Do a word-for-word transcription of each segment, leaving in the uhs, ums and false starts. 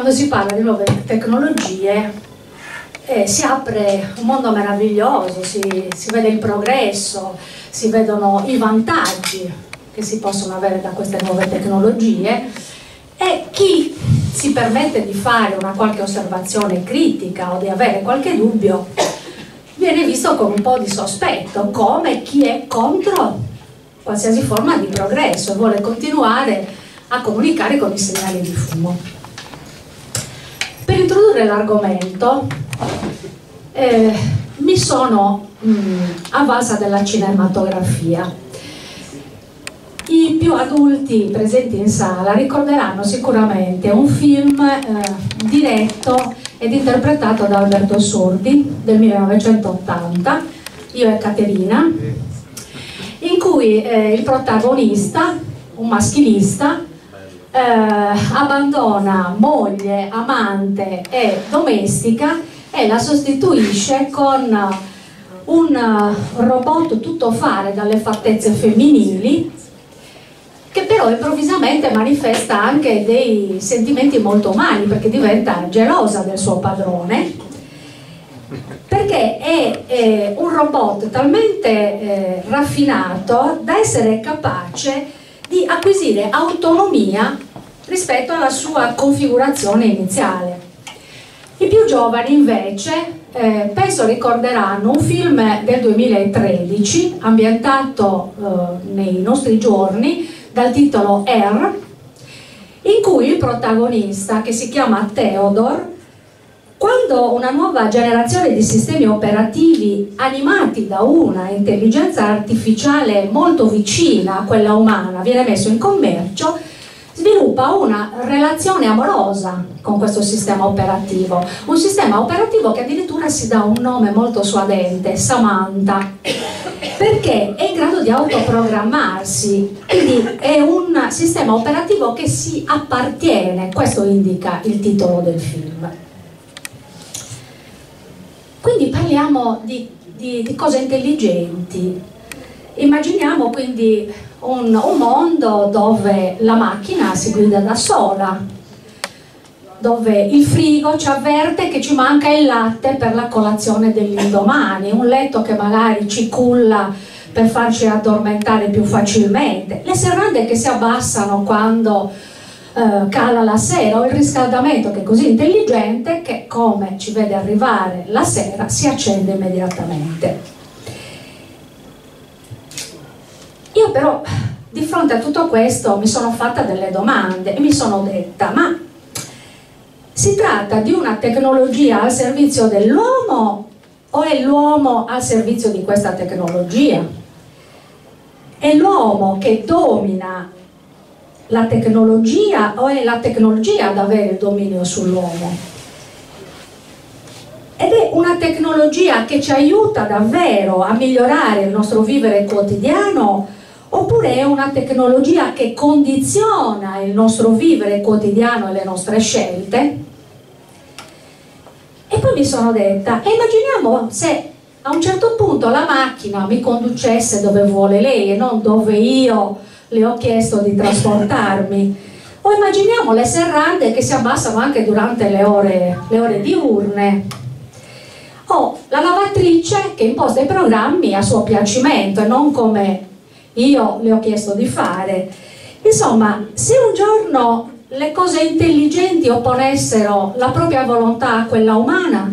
quando si parla di nuove tecnologie eh, si apre un mondo meraviglioso, si, si vede il progresso, si vedono i vantaggi che si possono avere da queste nuove tecnologie, e chi si permette di fare una qualche osservazione critica o di avere qualche dubbio viene visto con un po' di sospetto, come chi è contro qualsiasi forma di progresso e vuole continuare a comunicare con i segnali di fumo. Per introdurre l'argomento eh, mi sono mh, avvalsa della cinematografia. I più adulti presenti in sala ricorderanno sicuramente un film eh, diretto ed interpretato da Alberto Sordi del millenovecentottanta, Io e Caterina, in cui eh, il protagonista, un maschilista, eh, abbandona moglie, amante e domestica e la sostituisce con un robot tuttofare dalle fattezze femminili, che però improvvisamente manifesta anche dei sentimenti molto umani, perché diventa gelosa del suo padrone, perché è, è un robot talmente eh, raffinato da essere capace di acquisire autonomia rispetto alla sua configurazione iniziale. I più giovani invece eh, penso ricorderanno un film del duemilatredici ambientato eh, nei nostri giorni dal titolo Air, in cui il protagonista, che si chiama Theodore, quando una nuova generazione di sistemi operativi animati da una intelligenza artificiale molto vicina a quella umana viene messo in commercio, sviluppa una relazione amorosa con questo sistema operativo, un sistema operativo che addirittura si dà un nome molto suadente, Samantha, perché è in grado di autoprogrammarsi, quindi è un sistema operativo che si appartiene, questo indica il titolo del film. Quindi parliamo di, di, di cose intelligenti. Immaginiamo quindi un, un mondo dove la macchina si guida da sola, dove il frigo ci avverte che ci manca il latte per la colazione dell'indomani, un letto che magari ci culla per farci addormentare più facilmente, le serrande che si abbassano quando eh, cala la sera, o il riscaldamento che è così intelligente che, come ci vede arrivare la sera, si accende immediatamente. Io però di fronte a tutto questo mi sono fatta delle domande e mi sono detta: ma si tratta di una tecnologia al servizio dell'uomo o è l'uomo al servizio di questa tecnologia? È l'uomo che domina la tecnologia o è la tecnologia ad avere il dominio sull'uomo? Ed è una tecnologia che ci aiuta davvero a migliorare il nostro vivere quotidiano, oppure è una tecnologia che condiziona il nostro vivere quotidiano e le nostre scelte? E poi mi sono detta, e immaginiamo se a un certo punto la macchina mi conducesse dove vuole lei e non dove io le ho chiesto di trasportarmi. O immaginiamo le serrande che si abbassano anche durante le ore, le ore diurne. O la lavatrice che imposta i programmi a suo piacimento e non come io le ho chiesto di fare. Insomma, se un giorno le cose intelligenti opponessero la propria volontà a quella umana?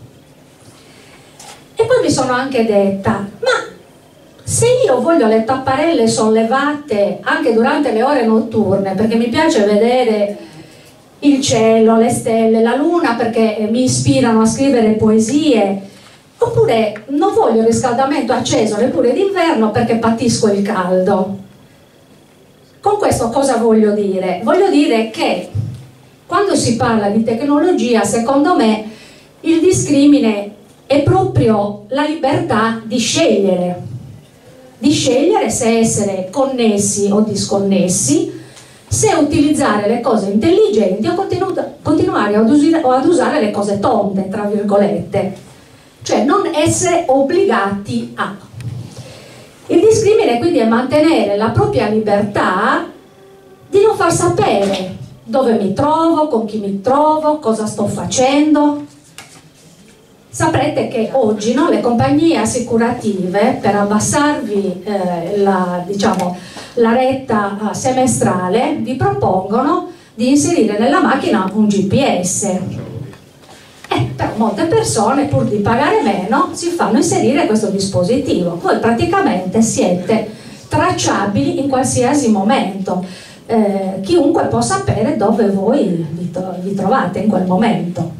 E poi mi sono anche detta, ma se io voglio le tapparelle sollevate anche durante le ore notturne, perché mi piace vedere il cielo, le stelle, la luna, perché mi ispirano a scrivere poesie, oppure non voglio il riscaldamento acceso neppure d'inverno perché patisco il caldo. Con questo cosa voglio dire? Voglio dire che quando si parla di tecnologia, secondo me, il discrimine è proprio la libertà di scegliere, di scegliere se essere connessi o disconnessi, se utilizzare le cose intelligenti o continu continuare ad, usire, o ad usare le cose tonde, tra virgolette, cioè non essere obbligati a. Il discrimine quindi è mantenere la propria libertà di non far sapere dove mi trovo, con chi mi trovo, cosa sto facendo. Saprete che oggi, no, le compagnie assicurative, per abbassarvi eh, la, diciamo, la retta eh, semestrale, vi propongono di inserire nella macchina un G P S. Eh, però molte persone, pur di pagare meno, si fanno inserire questo dispositivo. Voi praticamente siete tracciabili in qualsiasi momento. Eh, chiunque può sapere dove voi vi, tro vi trovate in quel momento.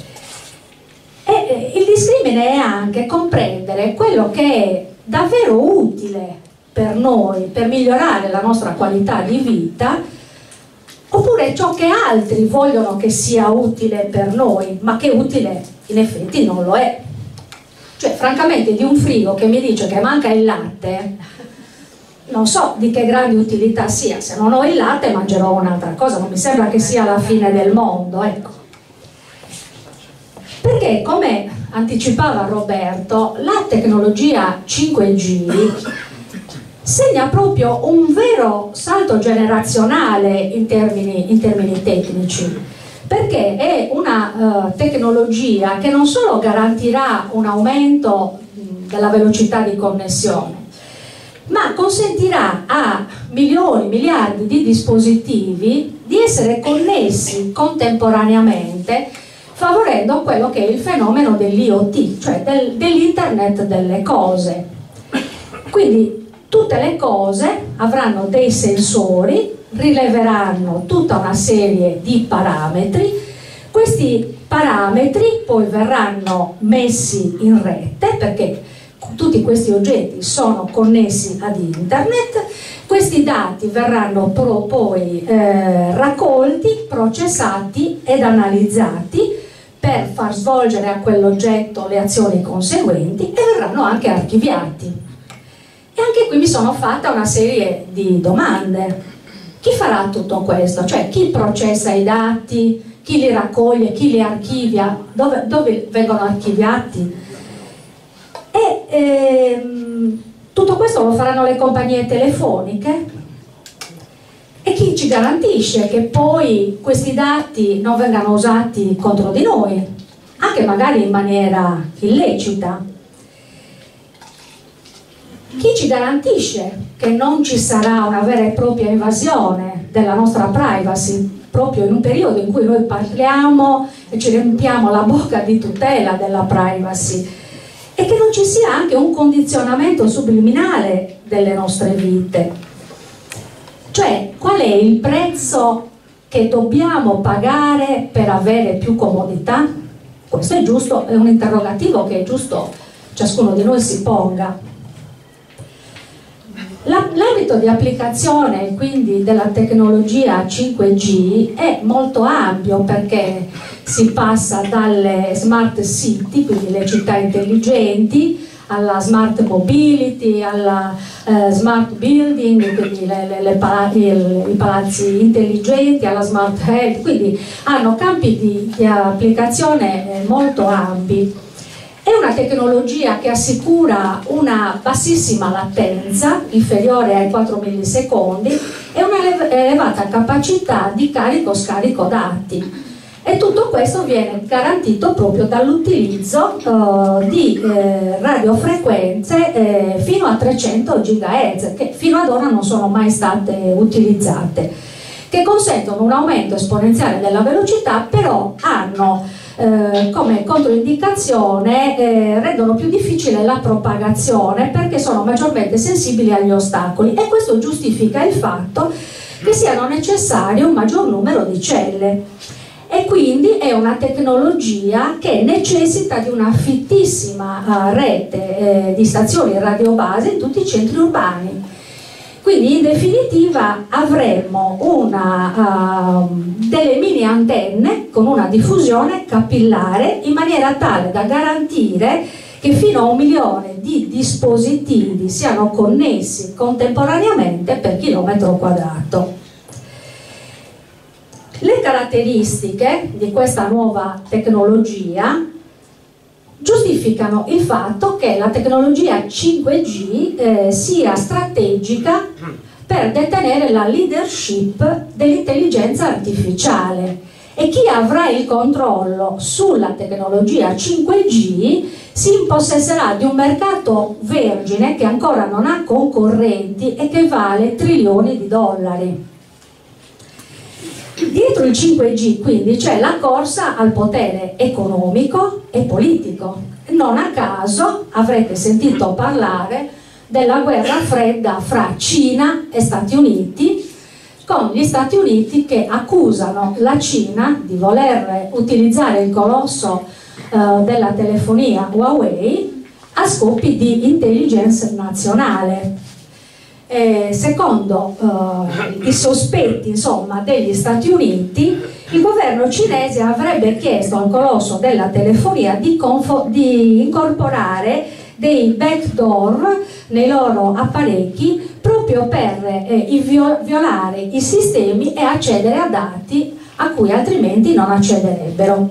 E il discrimine è anche comprendere quello che è davvero utile per noi, per migliorare la nostra qualità di vita, oppure ciò che altri vogliono che sia utile per noi, ma che utile in effetti non lo è. Cioè, francamente, di un frigo che mi dice che manca il latte, non so di che grande utilità sia. Se non ho il latte mangerò un'altra cosa, non mi sembra che sia la fine del mondo, ecco. Perché, come anticipava Roberto, la tecnologia cinque G segna proprio un vero salto generazionale in termini, in termini tecnici, perché è una uh, tecnologia che non solo garantirà un aumento della velocità di connessione, ma consentirà a milioni, miliardi di dispositivi di essere connessi contemporaneamente, favorendo quello che è il fenomeno dell'I O T, cioè del, dell'internet delle cose. Quindi tutte le cose avranno dei sensori, rileveranno tutta una serie di parametri, questi parametri poi verranno messi in rete, perché tutti questi oggetti sono connessi ad internet, questi dati verranno pro, poi eh, raccolti, processati ed analizzati per far svolgere a quell'oggetto le azioni conseguenti e verranno anche archiviati. E anche qui mi sono fatta una serie di domande. Chi farà tutto questo? Cioè, chi processa i dati, chi li raccoglie, chi li archivia, dove, dove vengono archiviati? E ehm, tutto questo lo faranno le compagnie telefoniche? E chi ci garantisce che poi questi dati non vengano usati contro di noi, anche magari in maniera illecita? Chi ci garantisce che non ci sarà una vera e propria invasione della nostra privacy, proprio in un periodo in cui noi parliamo e ci riempiamo la bocca di tutela della privacy, e che non ci sia anche un condizionamento subliminale delle nostre vite? Cioè, qual è il prezzo che dobbiamo pagare per avere più comodità? Questo è giusto, è un interrogativo che è giusto ciascuno di noi si ponga. L'ambito di applicazione quindi della tecnologia cinque G è molto ampio, perché si passa dalle smart city, quindi le città intelligenti, alla smart mobility, alla eh, smart building, quindi le, le, le palazzi, il, i palazzi intelligenti, alla smart health, quindi hanno campi di, di applicazione eh, molto ampi. È una tecnologia che assicura una bassissima latenza, inferiore ai quattro millisecondi, e una elevata capacità di carico-scarico dati. E tutto questo viene garantito proprio dall'utilizzo uh, di eh, radiofrequenze eh, fino a trecento gigahertz, che fino ad ora non sono mai state utilizzate, che consentono un aumento esponenziale della velocità, però hanno eh, come controindicazione, eh, rendono più difficile la propagazione, perché sono maggiormente sensibili agli ostacoli, e questo giustifica il fatto che siano necessari un maggior numero di celle. E quindi è una tecnologia che necessita di una fittissima uh, rete eh, di stazioni radiobase in tutti i centri urbani. Quindi in definitiva avremmo una, uh, delle mini antenne con una diffusione capillare, in maniera tale da garantire che fino a un milione di dispositivi siano connessi contemporaneamente per chilometro quadrato. Le caratteristiche di questa nuova tecnologia giustificano il fatto che la tecnologia cinque G eh, sia strategica per detenere la leadership dell'intelligenza artificiale, e chi avrà il controllo sulla tecnologia cinque G si impossesserà di un mercato vergine che ancora non ha concorrenti e che vale trilioni di dollari. Dietro il cinque G quindi c'è la corsa al potere economico e politico. Non a caso avrete sentito parlare della guerra fredda fra Cina e Stati Uniti, con gli Stati Uniti che accusano la Cina di voler utilizzare il colosso eh, della telefonia Huawei a scopi di intelligence nazionale. Eh, secondo eh, i sospetti, insomma, degli Stati Uniti, il governo cinese avrebbe chiesto al colosso della telefonia di, di incorporare dei backdoor nei loro apparecchi proprio per eh, violare i sistemi e accedere a dati a cui altrimenti non accederebbero.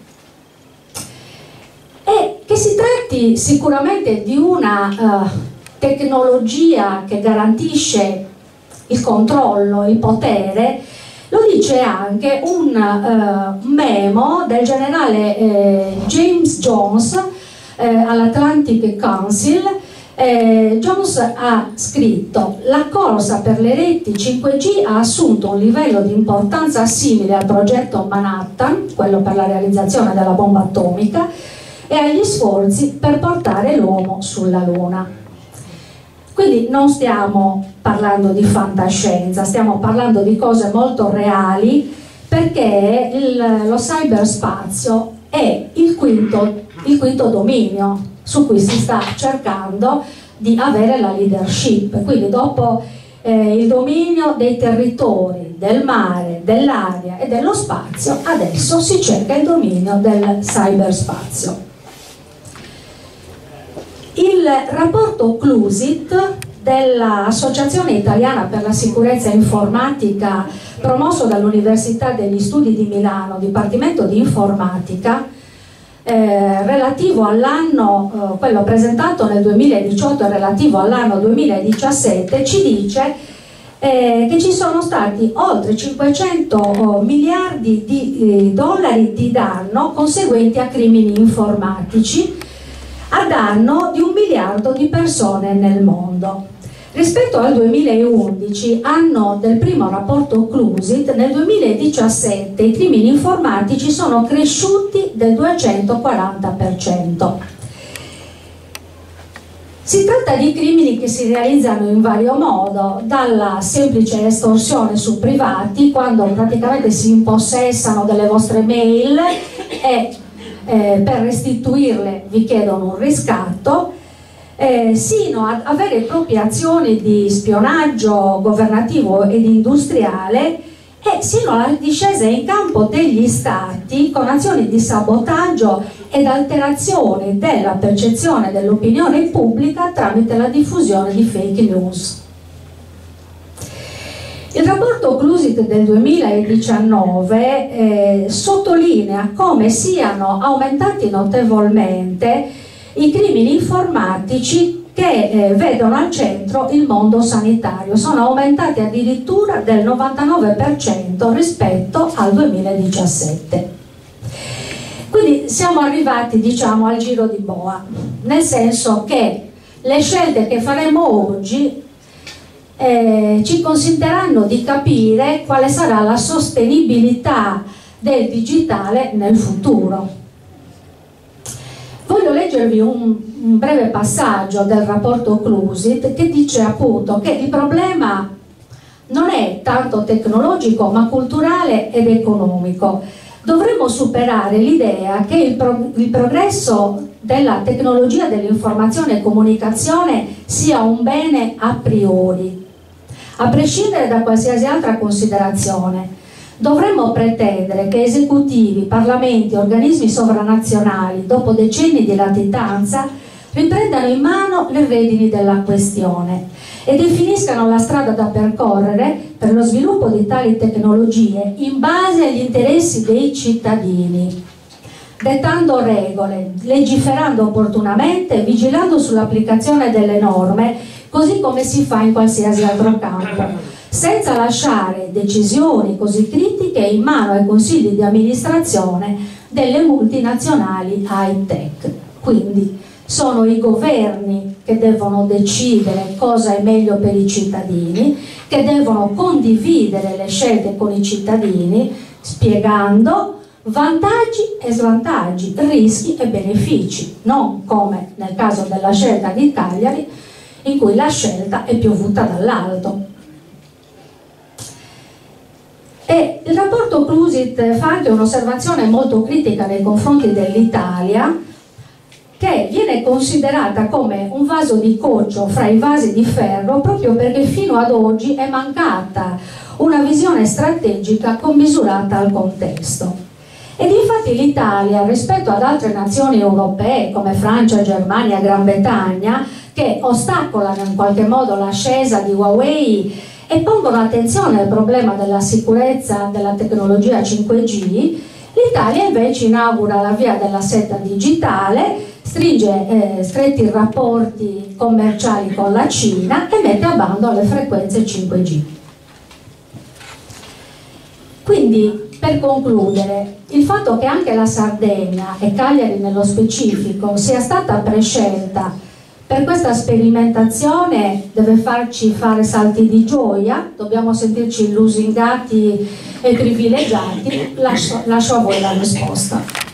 E che si tratti sicuramente di una uh, tecnologia che garantisce il controllo, il potere, lo dice anche un uh, memo del generale eh, James Jones eh, all'Atlantic Council. Eh, Jones ha scritto: la corsa per le reti cinque G ha assunto un livello di importanza simile al progetto Manhattan, quello per la realizzazione della bomba atomica, e agli sforzi per portare l'uomo sulla Luna. Quindi non stiamo parlando di fantascienza, stiamo parlando di cose molto reali, perché il, lo cyberspazio è il quinto, il quinto dominio su cui si sta cercando di avere la leadership. Quindi dopo eh, il dominio dei territori, del mare, dell'aria e dello spazio, adesso si cerca il dominio del cyberspazio. Il rapporto Clusit dell'Associazione Italiana per la Sicurezza Informatica, promosso dall'Università degli Studi di Milano, Dipartimento di Informatica, Eh, relativo all'anno, eh, quello presentato nel duemiladiciotto e relativo all'anno duemiladiciassette, ci dice eh, che ci sono stati oltre cinquecento oh, miliardi di eh, dollari di danno conseguenti a crimini informatici a danno di un miliardo di persone nel mondo. Rispetto al duemilaundici, anno del primo rapporto Clusit, nel duemiladiciassette i crimini informatici sono cresciuti del duecentoquaranta per cento. Si tratta di crimini che si realizzano in vario modo, dalla semplice estorsione su privati, quando praticamente si impossessano delle vostre mail e eh, per restituirle vi chiedono un riscatto, Eh, sino a, a vere e proprie azioni di spionaggio governativo ed industriale, e sino alla discesa in campo degli stati con azioni di sabotaggio ed alterazione della percezione dell'opinione pubblica tramite la diffusione di fake news. Il rapporto Clusit del duemiladiciannove eh, sottolinea come siano aumentati notevolmente i crimini informatici che eh, vedono al centro il mondo sanitario. Sono aumentati addirittura del novantanove per cento rispetto al duemiladiciassette. Quindi siamo arrivati, diciamo, al giro di boa, nel senso che le scelte che faremo oggi eh, ci consentiranno di capire quale sarà la sostenibilità del digitale nel futuro. Voglio leggervi un, un breve passaggio del rapporto Clusit che dice appunto che il problema non è tanto tecnologico ma culturale ed economico. Dovremmo superare l'idea che il, pro, il progresso della tecnologia dell'informazione e comunicazione sia un bene a priori, a prescindere da qualsiasi altra considerazione. Dovremmo pretendere che esecutivi, parlamenti, organismi sovranazionali, dopo decenni di latitanza, riprendano in mano le redini della questione e definiscano la strada da percorrere per lo sviluppo di tali tecnologie in base agli interessi dei cittadini, dettando regole, legiferando opportunamente e vigilando sull'applicazione delle norme così come si fa in qualsiasi altro campo, senza lasciare decisioni così critiche in mano ai consigli di amministrazione delle multinazionali high tech. Quindi sono i governi che devono decidere cosa è meglio per i cittadini, che devono condividere le scelte con i cittadini, spiegando vantaggi e svantaggi, rischi e benefici, non come nel caso della scelta di Cagliari, in cui la scelta è piovuta dall'alto. E il rapporto Clusit fa anche un'osservazione molto critica nei confronti dell'Italia, che viene considerata come un vaso di coccio fra i vasi di ferro proprio perché fino ad oggi è mancata una visione strategica commisurata al contesto. Ed infatti l'Italia, rispetto ad altre nazioni europee come Francia, Germania, Gran Bretagna, che ostacolano in qualche modo l'ascesa di Huawei e pongono attenzione al problema della sicurezza della tecnologia cinque G, l'Italia invece inaugura la via della seta digitale, stringe eh, stretti rapporti commerciali con la Cina e mette a bando le frequenze cinque G. Quindi, per concludere, il fatto che anche la Sardegna e Cagliari nello specifico sia stata prescelta per questa sperimentazione deve farci fare salti di gioia, dobbiamo sentirci lusingati e privilegiati. Lascio, lascio a voi la risposta.